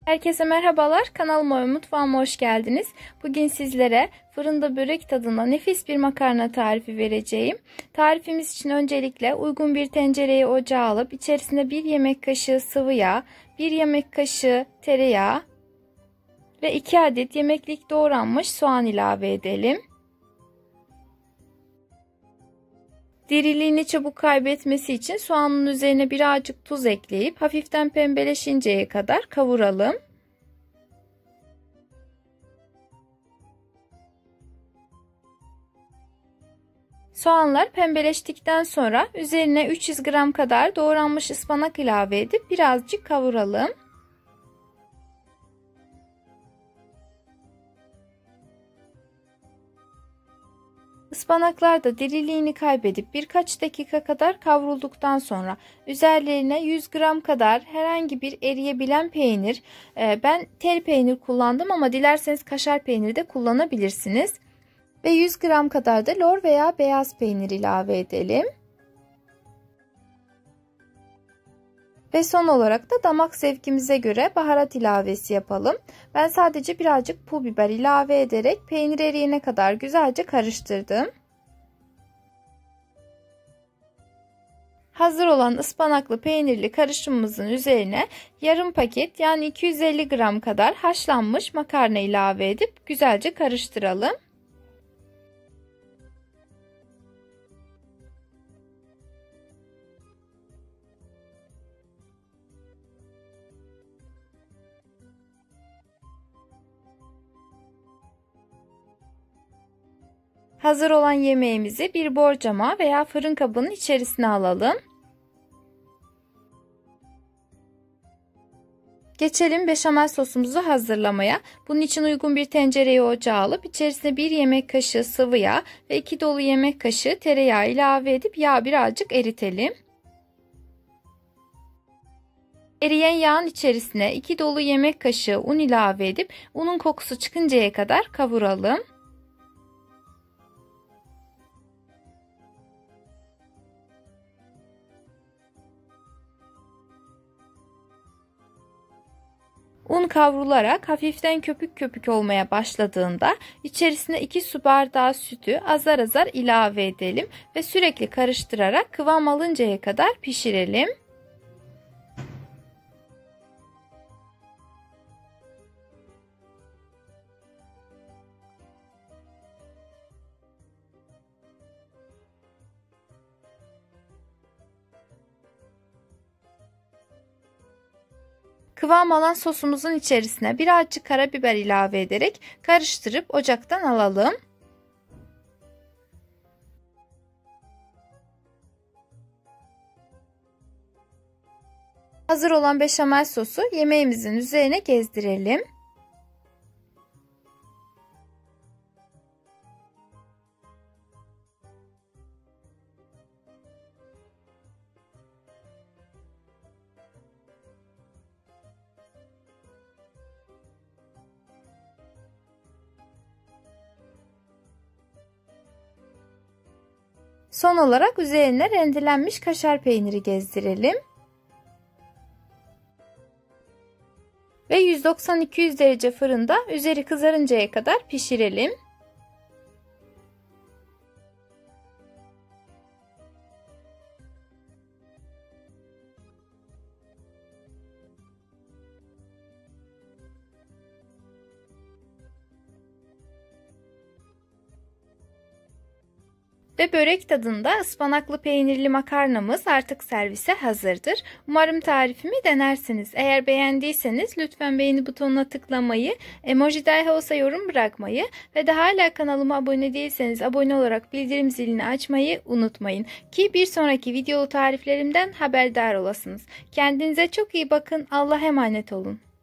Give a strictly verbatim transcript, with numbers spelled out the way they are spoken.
Herkese merhabalar. Kanalıma ve mutfağıma hoş geldiniz. Bugün sizlere fırında börek tadında nefis bir makarna tarifi vereceğim. Tarifimiz için öncelikle uygun bir tencereyi ocağa alıp içerisine bir yemek kaşığı sıvı yağ, bir yemek kaşığı tereyağı ve iki adet yemeklik doğranmış soğan ilave edelim. Diriliğini çabuk kaybetmesi için soğanın üzerine birazcık tuz ekleyip hafiften pembeleşinceye kadar kavuralım. Soğanlar pembeleştikten sonra üzerine üç yüz gram kadar doğranmış ıspanak ilave edip birazcık kavuralım. Ispanaklar da diriliğini kaybedip birkaç dakika kadar kavrulduktan sonra üzerlerine yüz gram kadar herhangi bir eriyebilen peynir, ben tel peynir kullandım ama dilerseniz kaşar peyniri de kullanabilirsiniz. Ve yüz gram kadar da lor veya beyaz peynir ilave edelim. Ve son olarak da damak zevkimize göre baharat ilavesi yapalım. Ben sadece birazcık pul biber ilave ederek peynir eriyene kadar güzelce karıştırdım. Hazır olan ıspanaklı peynirli karışımımızın üzerine yarım paket yani iki yüz elli gram kadar haşlanmış makarna ilave edip güzelce karıştıralım. Hazır olan yemeğimizi bir borcama veya fırın kabının içerisine alalım. Geçelim beşamel sosumuzu hazırlamaya. Bunun için uygun bir tencereyi ocağa alıp içerisine bir yemek kaşığı sıvı yağ ve iki dolu yemek kaşığı tereyağı ilave edip yağı birazcık eritelim. Eriyen yağın içerisine iki dolu yemek kaşığı un ilave edip unun kokusu çıkıncaya kadar kavuralım. Un kavrularak hafiften köpük köpük olmaya başladığında içerisine iki su bardağı sütü azar azar ilave edelim ve sürekli karıştırarak kıvam alıncaya kadar pişirelim. Kıvam alan sosumuzun içerisine birazcık karabiber ilave ederek karıştırıp ocaktan alalım. Hazır olan beşamel sosu yemeğimizin üzerine gezdirelim. Son olarak üzerine rendelenmiş kaşar peyniri gezdirelim. Ve yüz doksan iki yüz derece fırında üzeri kızarıncaya kadar pişirelim. Ve börek tadında ıspanaklı peynirli makarnamız artık servise hazırdır. Umarım tarifimi denersiniz. Eğer beğendiyseniz lütfen beğeni butonuna tıklamayı, emoji dahi olsa yorum bırakmayı ve de hala kanalıma abone değilseniz abone olarak bildirim zilini açmayı unutmayın. Ki bir sonraki videolu tariflerimden haberdar olasınız. Kendinize çok iyi bakın. Allah'a emanet olun.